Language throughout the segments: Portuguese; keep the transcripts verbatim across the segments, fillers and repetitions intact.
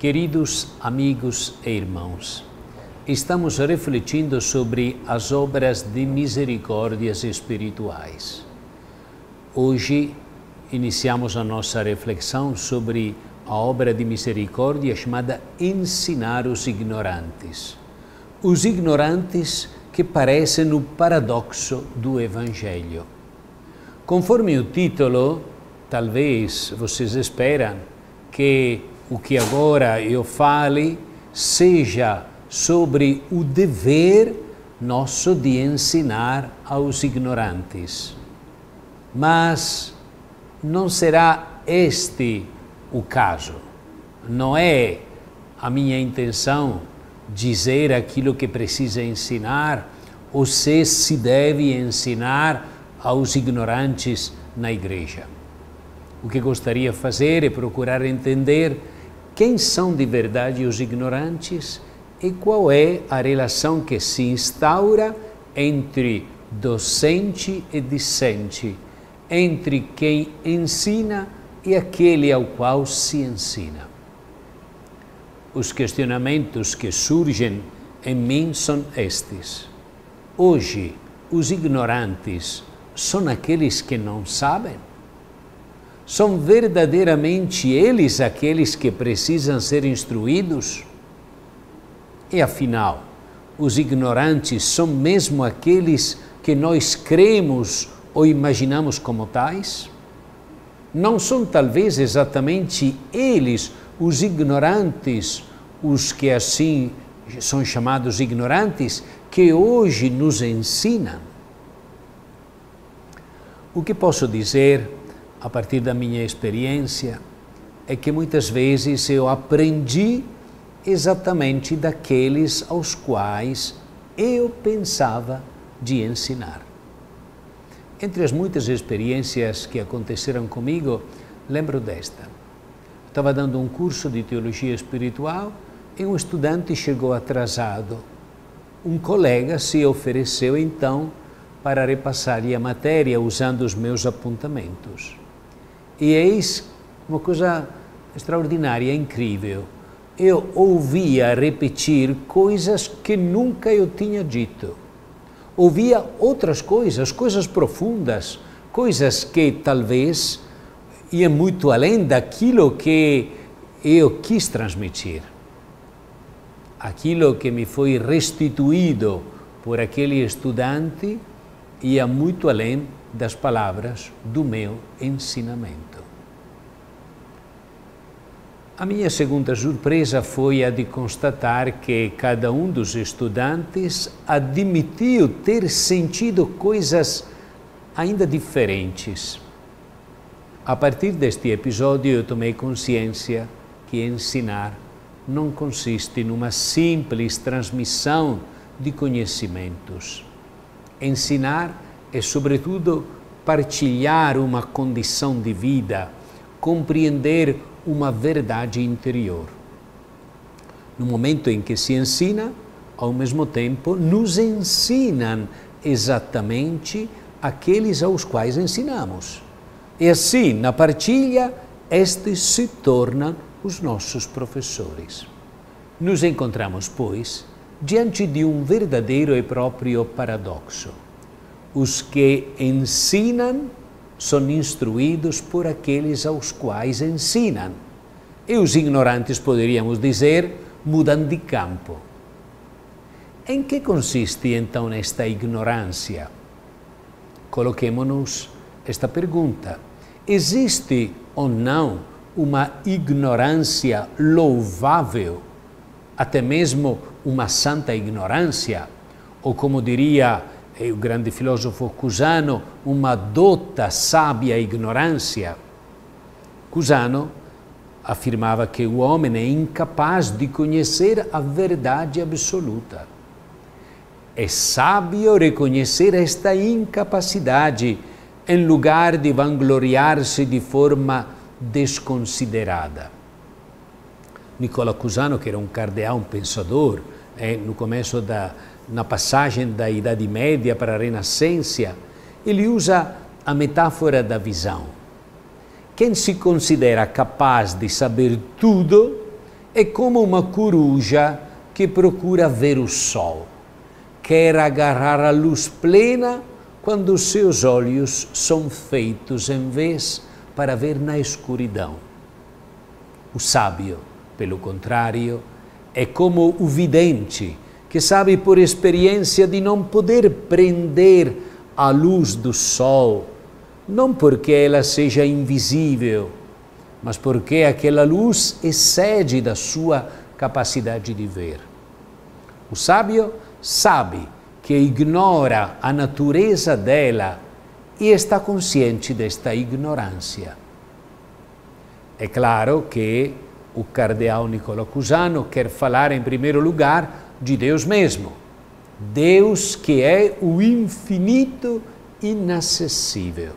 Queridos amigos e irmãos, estamos refletindo sobre as obras de misericórdias espirituais. Hoje iniciamos a nossa reflexão sobre a obra de misericórdia chamada Ensinar os Ignorantes. Os ignorantes que parecem o paradoxo do Evangelho. Conforme o título, talvez vocês esperam que o que agora eu fale seja sobre o dever nosso de ensinar aos ignorantes. Mas não será este o caso. Não é a minha intenção dizer aquilo que precisa ensinar ou se se deve ensinar aos ignorantes na igreja. O que gostaria de fazer é procurar entender quem são de verdade os ignorantes e qual é a relação que se instaura entre docente e discente, entre quem ensina e aquele ao qual se ensina. Os questionamentos que surgem em mim são estes. Hoje, os ignorantes são aqueles que não sabem? São verdadeiramente eles aqueles que precisam ser instruídos? E afinal, os ignorantes são mesmo aqueles que nós cremos ou imaginamos como tais? Não são talvez exatamente eles, os ignorantes, os que assim são chamados ignorantes, que hoje nos ensinam? O que posso dizer, a partir da minha experiência, é que muitas vezes eu aprendi exatamente daqueles aos quais eu pensava de ensinar. Entre as muitas experiências que aconteceram comigo, lembro desta. Estava dando um curso de teologia espiritual e um estudante chegou atrasado. Um colega se ofereceu então para repassar-lhe a matéria usando os meus apontamentos. E eis uma coisa extraordinária, incrível. Eu ouvia repetir coisas que nunca eu tinha dito. Ouvia outras coisas, coisas profundas, coisas que talvez iam muito além daquilo que eu quis transmitir. Aquilo que me foi restituído por aquele estudante ia muito além das palavras do meu ensinamento. A minha segunda surpresa foi a de constatar que cada um dos estudantes admitiu ter sentido coisas ainda diferentes. A partir deste episódio eu tomei consciência que ensinar não consiste numa simples transmissão de conhecimentos. Ensinar é, sobretudo, partilhar uma condição de vida, compreender uma verdade interior. No momento em que se ensina, ao mesmo tempo, nos ensinam exatamente aqueles aos quais ensinamos. E assim, na partilha, estes se tornam os nossos professores. Nos encontramos, pois, diante de um verdadeiro e próprio paradoxo. Os que ensinam são instruídos por aqueles aos quais ensinam. E os ignorantes, poderíamos dizer, mudam de campo. Em que consiste então esta ignorância? Coloquemo-nos esta pergunta. Existe ou não uma ignorância louvável, até mesmo uma santa ignorância, ou como diria o grande filósofo Cusano, uma dota sábia ignorância? Cusano afirmava que o homem é incapaz de conhecer a verdade absoluta. É sábio reconhecer esta incapacidade em lugar de vangloriar-se de forma desconsiderada. Nicola Cusano, que era um cardeal, um pensador, eh, no começo da na passagem da Idade Média para a Renascença, ele usa a metáfora da visão. Quem se considera capaz de saber tudo é como uma coruja que procura ver o sol. Quer agarrar a luz plena quando os seus olhos são feitos em vez para ver na escuridão. O sábio, pelo contrário, é como o vidente, que sabe por experiência de não poder prender a luz do sol, não porque ela seja invisível, mas porque aquela luz excede da sua capacidade de ver. O sábio sabe que ignora a natureza dela e está consciente desta ignorância. É claro que o cardeal Nicola Cusano quer falar em primeiro lugar de Deus mesmo, Deus que é o infinito inacessível.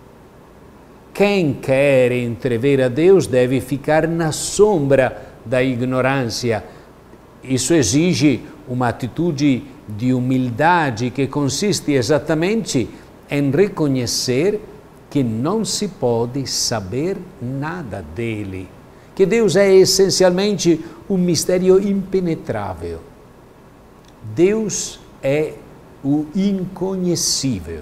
Quem quer entrever a Deus deve ficar na sombra da ignorância. Isso exige uma atitude de humildade que consiste exatamente em reconhecer que não se pode saber nada dele, que Deus é essencialmente um mistério impenetrável. Deus é o inconhecível.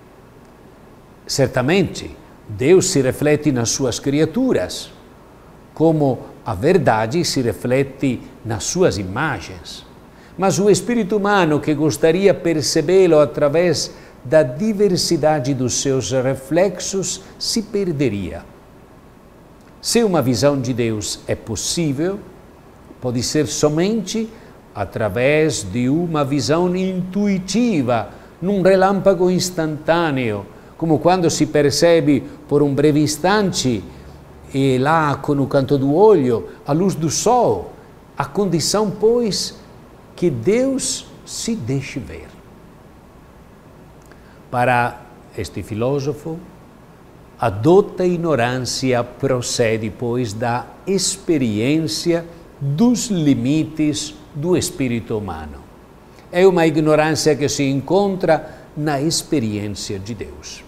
Certamente, Deus se reflete nas suas criaturas, como a verdade se reflete nas suas imagens. Mas o espírito humano que gostaria de percebê-lo através da diversidade dos seus reflexos se perderia. Se uma visão de Deus é possível, pode ser somente através de uma visão intuitiva, num relâmpago instantâneo, como quando se percebe por um breve instante, e lá com o canto do olho, a luz do sol, a condição, pois, que Deus se deixe ver. Para este filósofo, a dota ignorância procede, pois, da experiência dos limites do espírito humano. É uma ignorância que se encontra na experiência de Deus.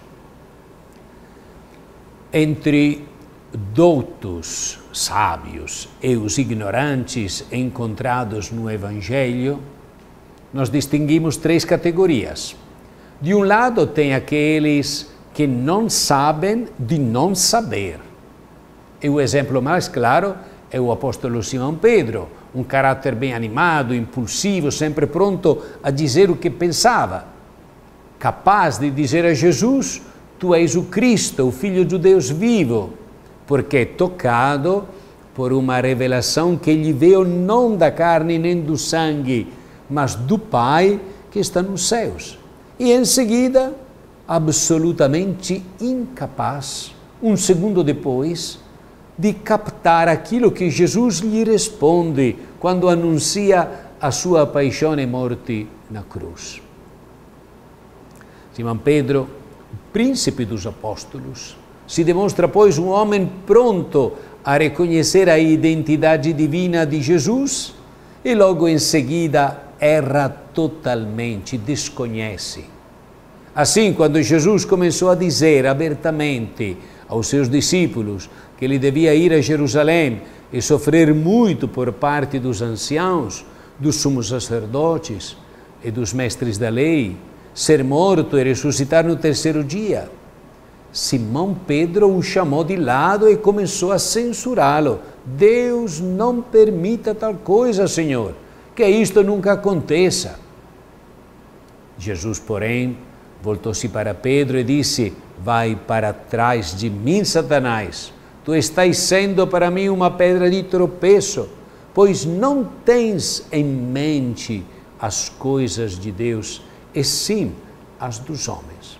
Entre doutos, sábios e os ignorantes encontrados no Evangelho, nós distinguimos três categorias. De um lado, tem aqueles que não sabem de não saber. E o exemplo mais claro é o apóstolo Simão Pedro, um caráter bem animado, impulsivo, sempre pronto a dizer o que pensava, capaz de dizer a Jesus: tu és o Cristo, o Filho de Deus vivo, porque é tocado por uma revelação que lhe veio não da carne nem do sangue, mas do Pai que está nos céus. E em seguida, absolutamente incapaz, um segundo depois, de captar aquilo que Jesus lhe responde quando anuncia a sua paixão e morte na cruz. Simão Pedro, o príncipe dos apóstolos, se demonstra, pois, um homem pronto a reconhecer a identidade divina de Jesus e logo em seguida erra totalmente, desconhece. Assim, quando Jesus começou a dizer abertamente aos seus discípulos que ele devia ir a Jerusalém e sofrer muito por parte dos anciãos, dos sumos sacerdotes e dos mestres da lei, ser morto e ressuscitar no terceiro dia, Simão Pedro o chamou de lado e começou a censurá-lo. Deus não permita tal coisa, Senhor, que isto nunca aconteça. Jesus, porém, voltou-se para Pedro e disse: vai para trás de mim, Satanás. Tu estás sendo para mim uma pedra de tropeço, pois não tens em mente as coisas de Deus, e sim as dos homens.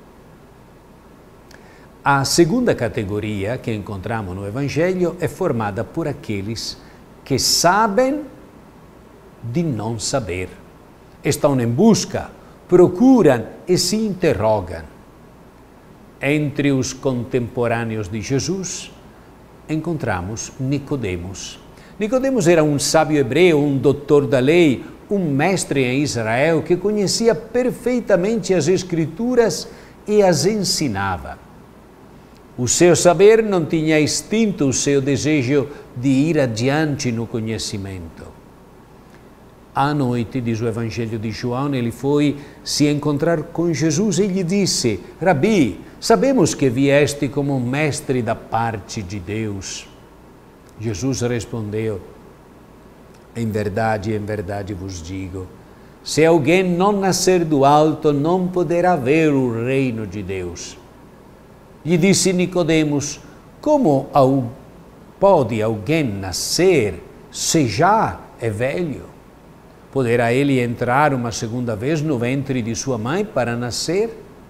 A segunda categoria que encontramos no Evangelho é formada por aqueles que sabem de não saber. Estão em busca, procuram e se interrogam. Entre os contemporâneos de Jesus, encontramos Nicodemos. Nicodemos era um sábio hebreu, um doutor da lei, um mestre em Israel que conhecia perfeitamente as Escrituras e as ensinava. O seu saber não tinha extinto o seu desejo de ir adiante no conhecimento. À noite, diz o Evangelho de João, ele foi se encontrar com Jesus e lhe disse: Rabi, sabemos que vieste como mestre da parte de Deus. Jesus respondeu: Em verdade, em verdade vos digo, se alguém não nascer do alto, não poderá ver o reino de Deus. E disse Nicodemos: Como pode alguém nascer se já é velho? Poderá ele entrar uma segunda vez no ventre de sua mãe para nascer?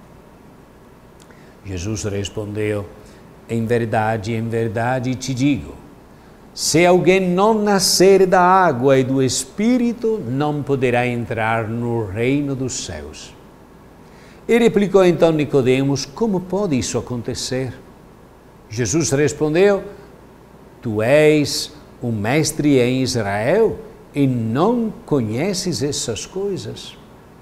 Jesus respondeu: Em verdade, em verdade te digo, se alguém não nascer da água e do Espírito, não poderá entrar no reino dos céus. E replicou então Nicodemos: Como pode isso acontecer? Jesus respondeu: Tu és um mestre em Israel e não conheces essas coisas?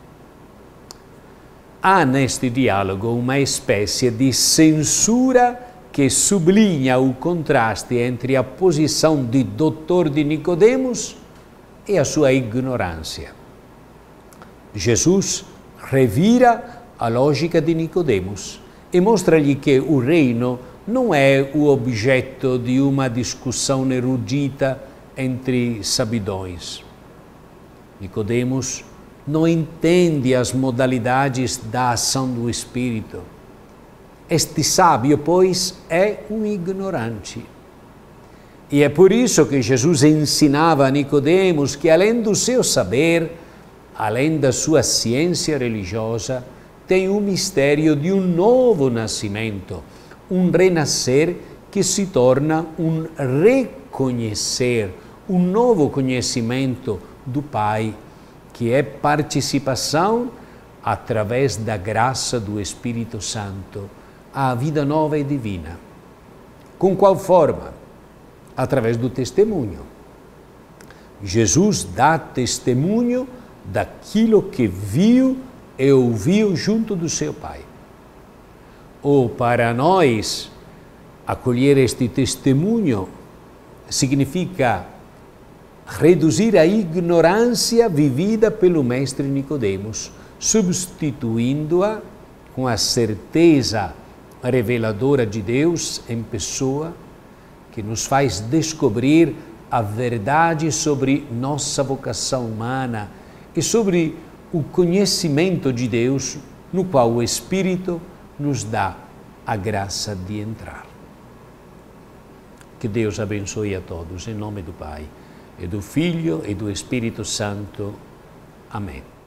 Há neste diálogo uma espécie de censura que sublinha o contraste entre a posição de doutor de Nicodemos e a sua ignorância. Jesus revira a lógica de Nicodemos e mostra-lhe que o reino não é o objeto de uma discussão erudita entre sabidões. Nicodemos não entende as modalidades da ação do Espírito. Este sábio, pois, é um ignorante. E é por isso que Jesus ensinava a Nicodemos que, além do seu saber, além da sua ciência religiosa, tem o mistério de um novo nascimento, um renascer que se torna um reconhecer, um novo conhecimento do Pai, que é participação, através da graça do Espírito Santo, à vida nova e divina. Com qual forma? Através do testemunho. Jesus dá testemunho daquilo que viu e ouviu junto do seu Pai. Ou para nós, acolher este testemunho significa reduzir a ignorância vivida pelo mestre Nicodemos, substituindo-a com a certeza reveladora de Deus em pessoa, que nos faz descobrir a verdade sobre nossa vocação humana e sobre o conhecimento de Deus, no qual o Espírito nos dá a graça de entrar. Que Deus abençoe a todos, em nome do Pai, e do Filho e do Espírito Santo. Amém.